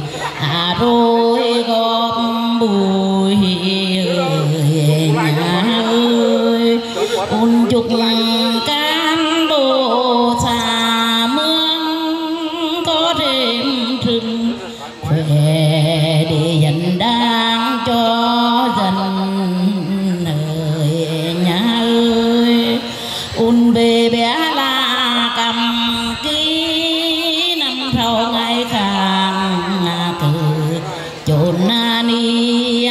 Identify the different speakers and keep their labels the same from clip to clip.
Speaker 1: rồi góp bụi nhà ơi ôn chúc cán bộ xa mương có đêm rừng về để dành đang cho dân ơi nhà ơi ôn về bé là cầm ký năm sau ngày khang cử chốn ni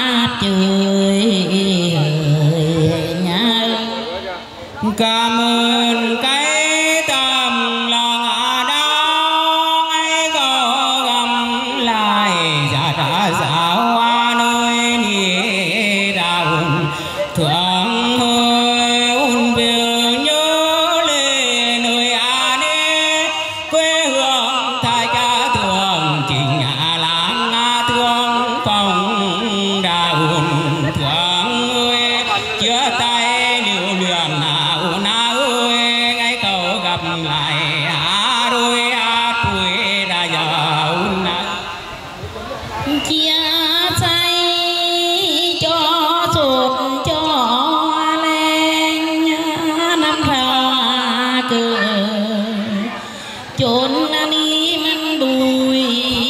Speaker 1: chơi nhà
Speaker 2: cảm ơn cái tâm lòng đó ngay có gầm lại giả trả giáo hoa nơi đi đào thương hơi un về nhớ lên nơi an quê hương thay cha thường chính nhà làng thương phòng đào thương ơi chữa tay điều luyện lại đôi tuổi đã giàu
Speaker 1: chia say cho sụt cho lên năm sau cười chốn đi mang đùi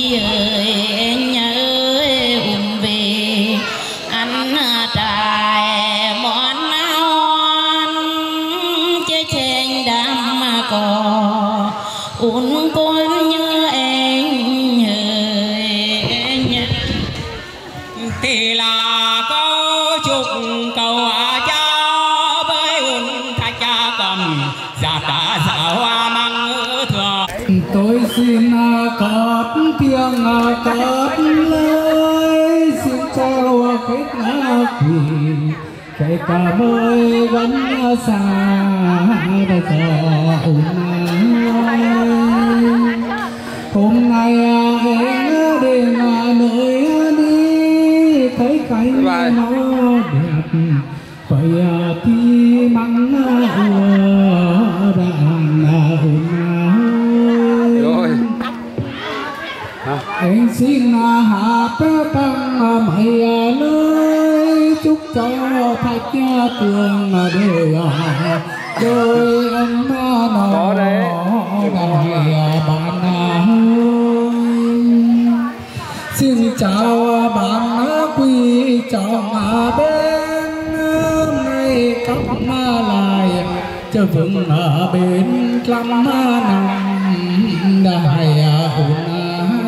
Speaker 1: nhớ ùn về ăn trài món ngon chơi chênh đam cò ôn con như anh nhớ
Speaker 2: thì là câu chúc cầu cha với ôn thạch cha cầm giả cả giả hoa mang thừa
Speaker 3: tôi xin cất tiếng cất lời xin chào khách quý kể cả mới vẫn xa bây giờ hôm nay em đến nơi đi thấy cảnh nó đẹp vậy thì mắng rồi anh xin hát tăng mày nơi chúc cho thạch tường đôi ấm nó đại bạn xin chào bạn quý trọng bên này cắm lại chờ vững ở bên lắm năm đại hồn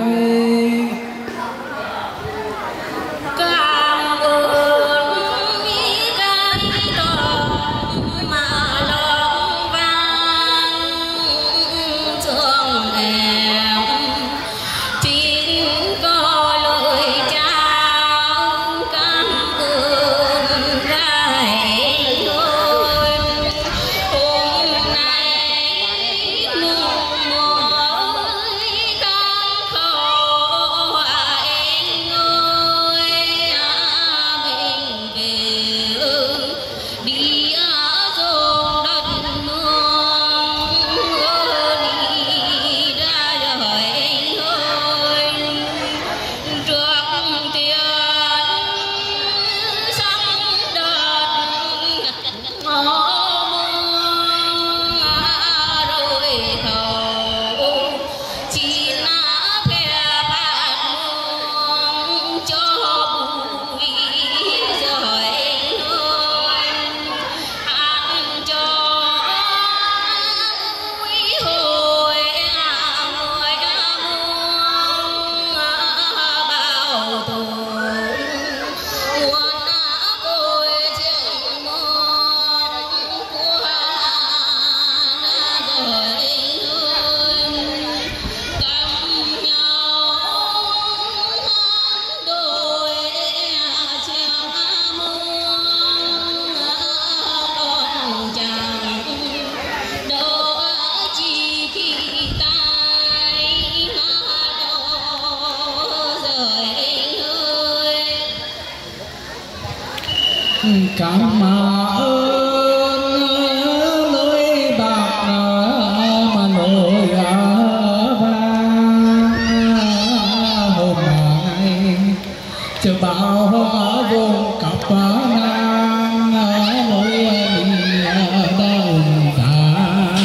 Speaker 3: cảm ơn lối bạc mà nổi vang chờ bao vùng cặp nam mối mình đau ta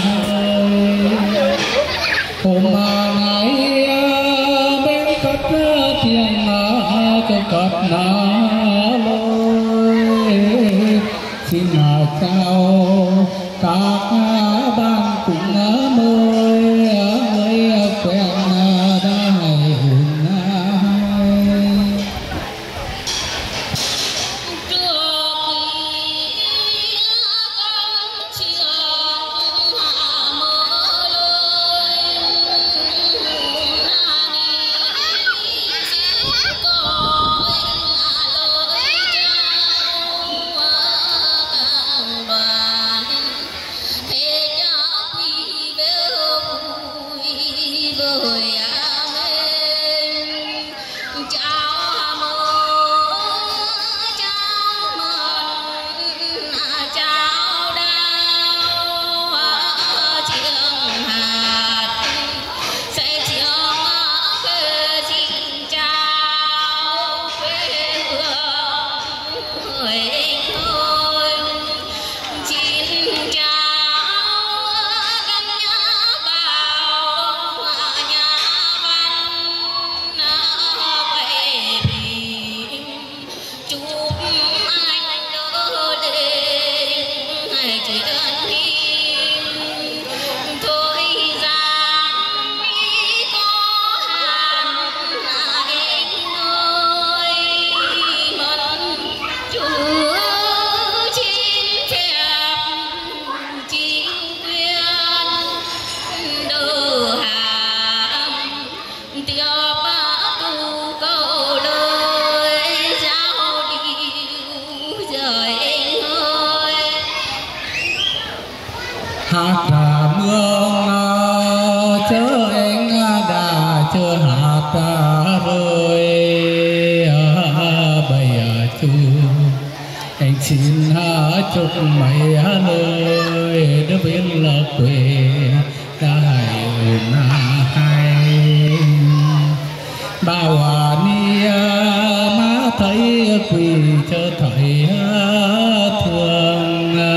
Speaker 3: hôm ngày bên cất tiền cho cất na lối xin chào các bạn cùng mới quen đại hùng hát ra mương chớ anh đã chớ hát rồi bây giờ chú anh xin chúc mày lời đứa bên là quê đã hãy ổn hay bao ni má thấy quỳ chớ thấy thương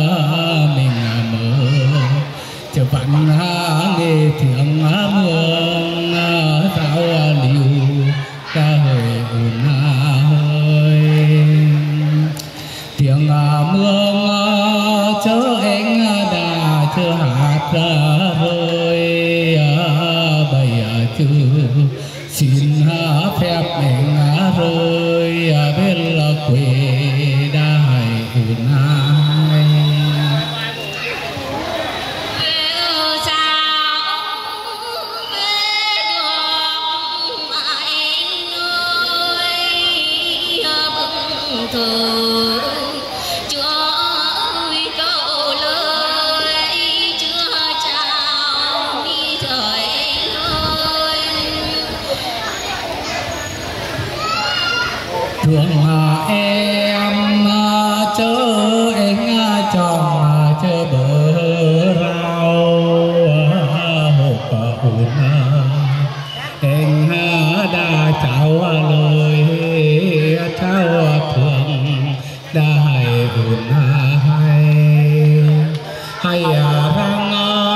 Speaker 3: chờ bạn nghe tiếng mương sao liu ta hơi ồn ơi tiếng mương chớ anh đã chớ hát rồi bây giờ chứ xin phép anh rơi bên là quê đã hay ồn ơi. Thương em chớ anh tròn chớ bờ rau hộp ổn anh đã trao lời trao thương đã hay ổn hay răng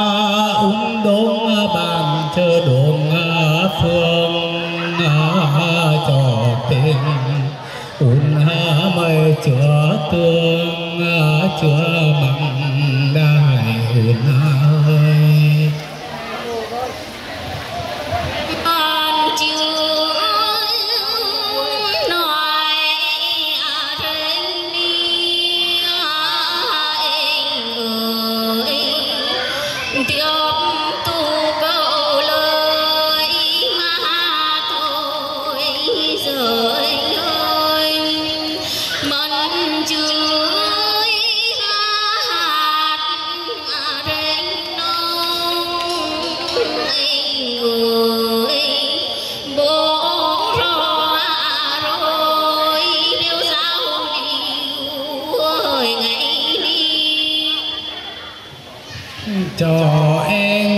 Speaker 3: đốn bàn chớ đồn phương cho tên ổn mây chữa tương chữa bằng đại ổn ơi cho em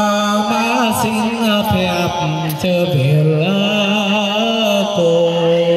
Speaker 3: má xin phép trở về cô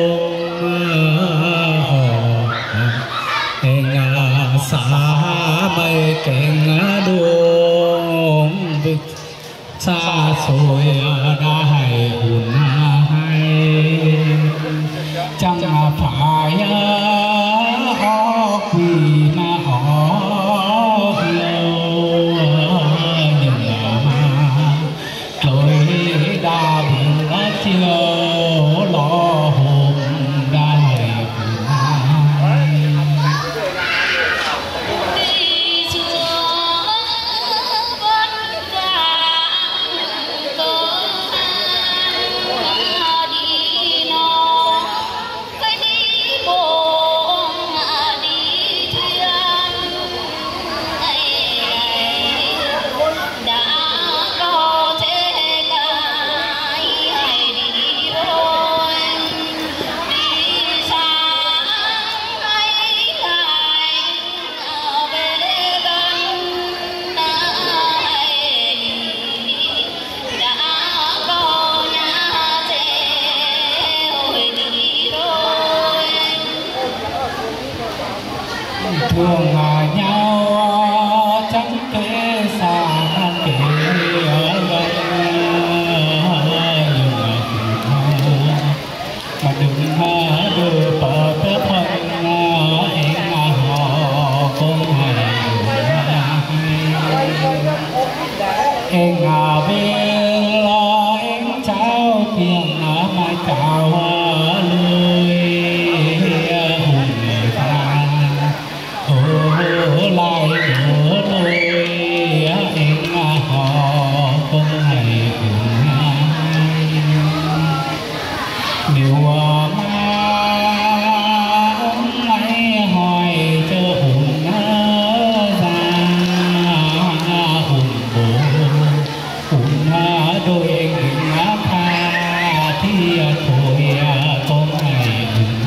Speaker 3: thương nhau chẳng kể xa kể gần mà đừng đưa bỏ tới thân em họ con em về lo em cháu kiêng mai chào lưới hùng người ta lại đỡ lôi em họ con này điều mà ông ấy hỏi cho hùng ra hùng bố hùng đôi em tha thì thôi con này hùng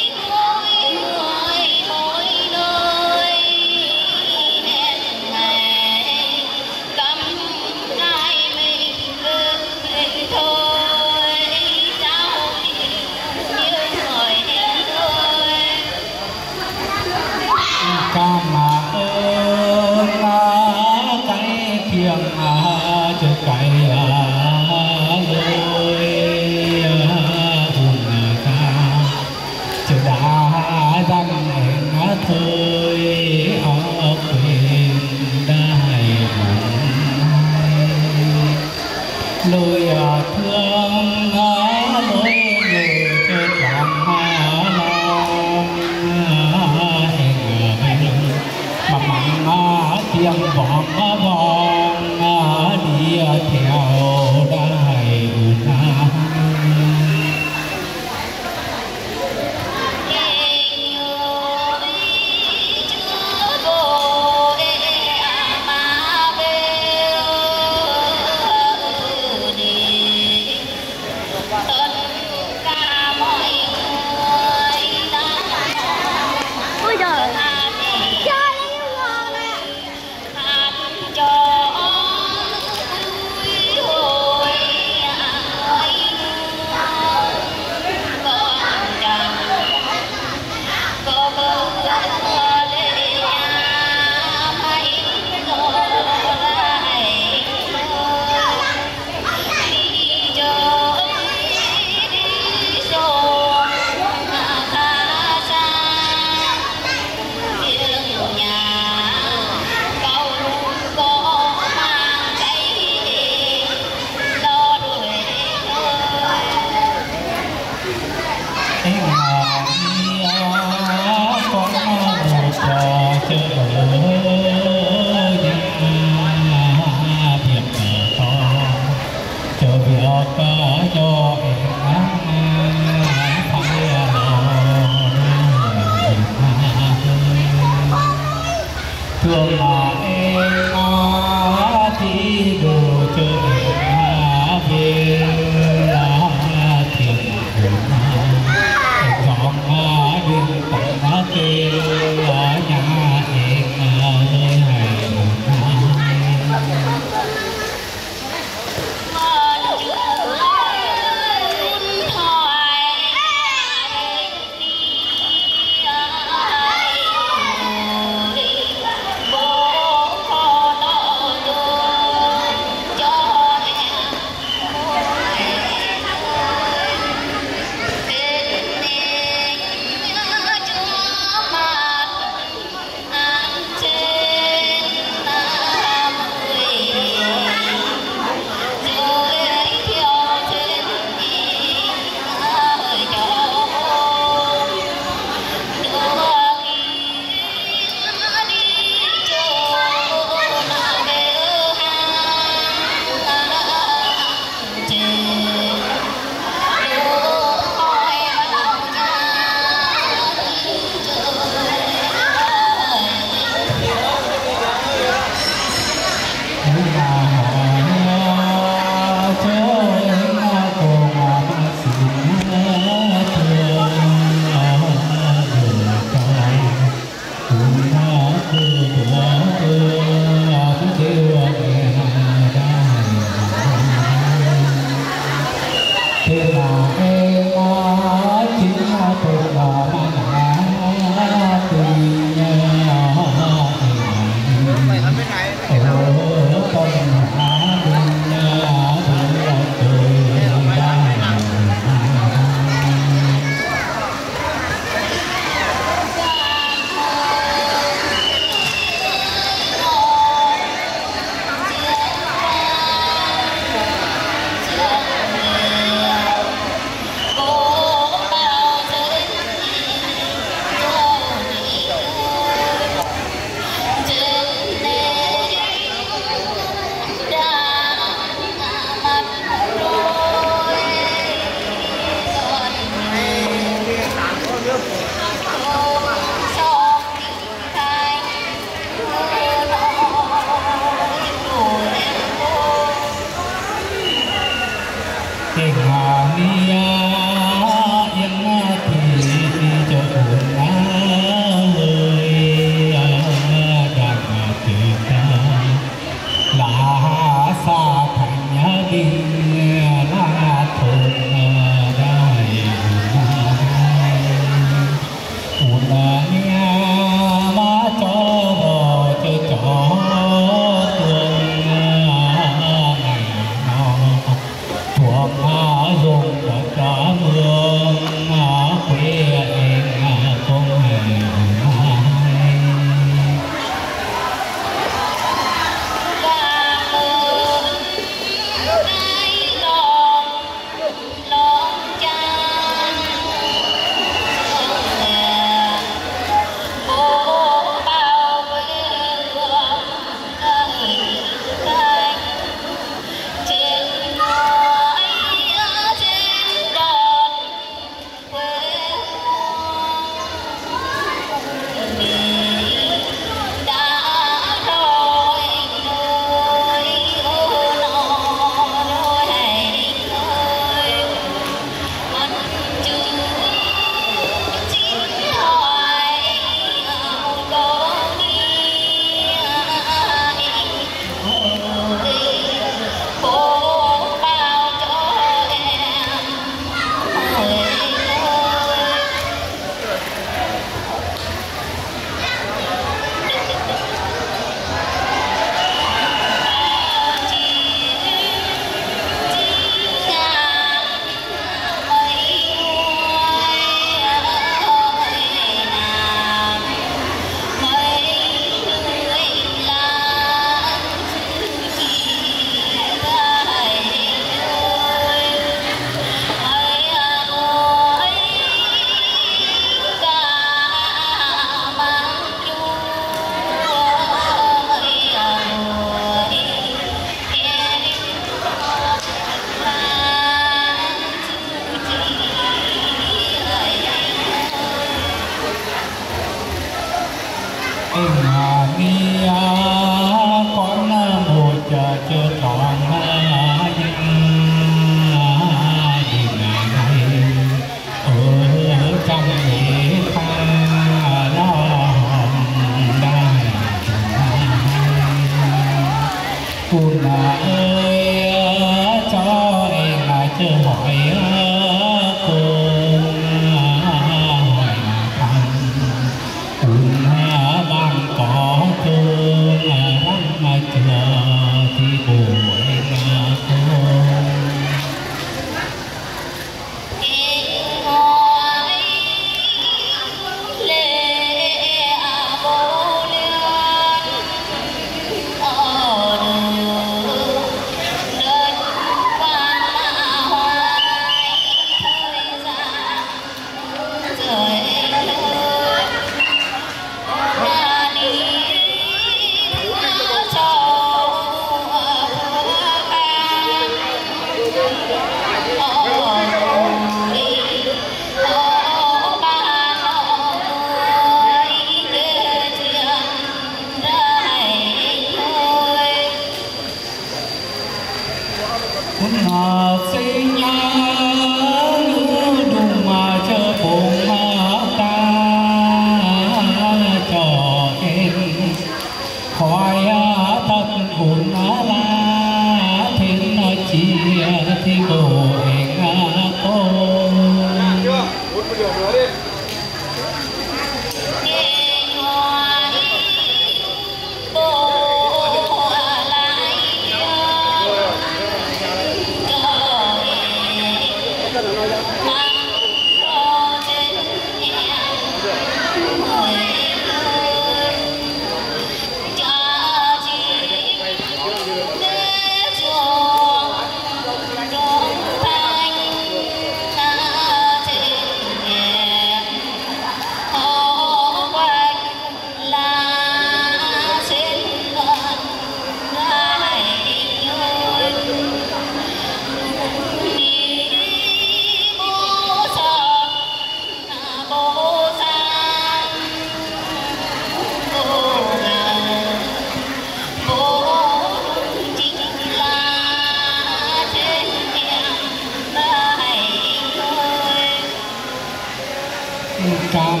Speaker 3: cảm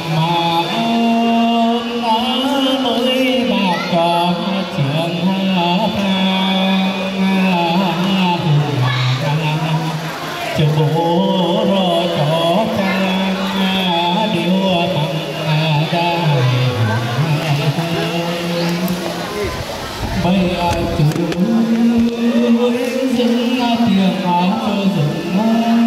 Speaker 3: ơn mới bạc tròn trường cho bố rồi cho trang điều bằng đài bây chủ dừng tiền áo cho dừng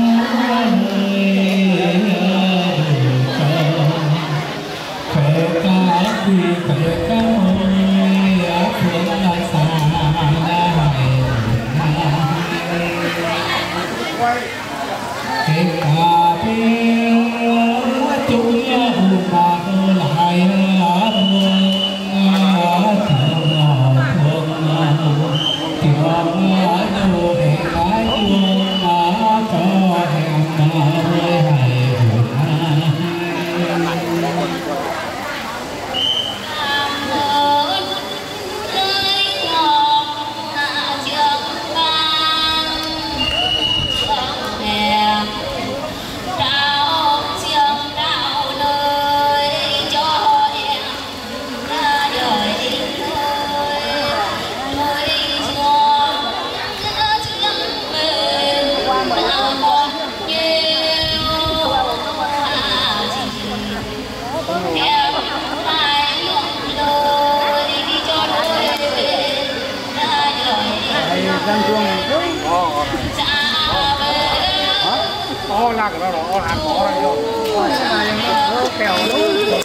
Speaker 3: lạc đó nó ăn có ra vô kèo luôn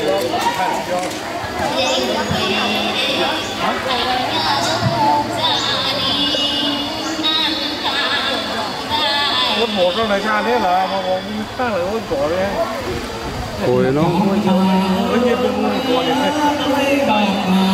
Speaker 3: lớp 1 trong này xa thế là mà còn khác là ôn cổ đấy
Speaker 4: hồi nó
Speaker 3: có như bên cổ này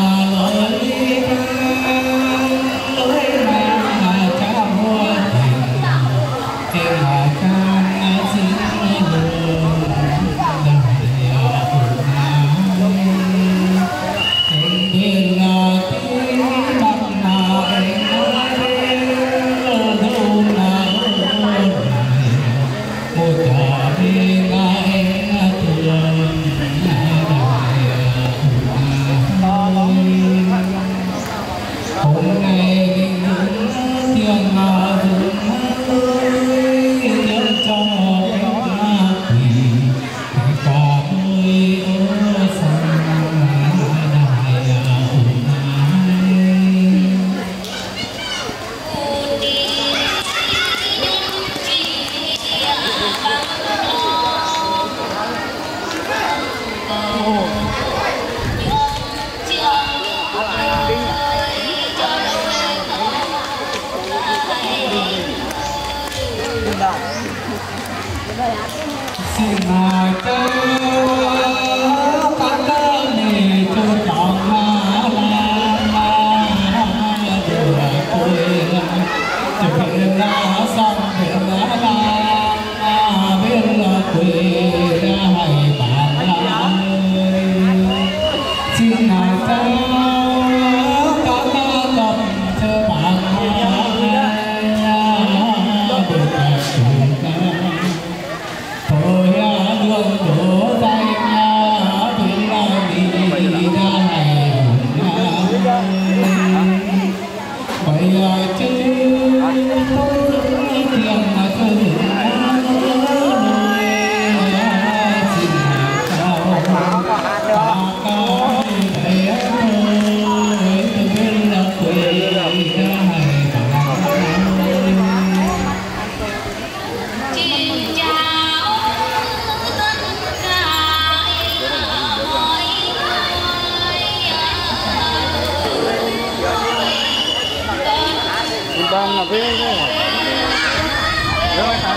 Speaker 3: xin mời cho các này cho chọn chuyện ra xong chuyện ra bên quê hay bạn xin mời cho các tập cho bạn tôi luôn đổ tay
Speaker 4: là phê thế. Rồi thằng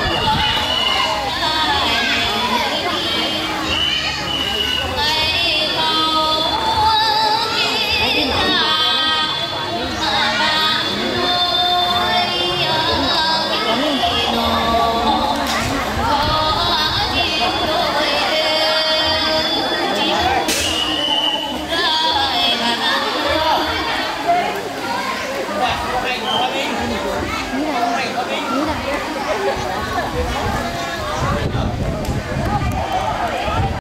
Speaker 5: Hãy subscribe cho kênh Ghiền Mì Gõ để không bỏ lỡ những video hấp dẫn.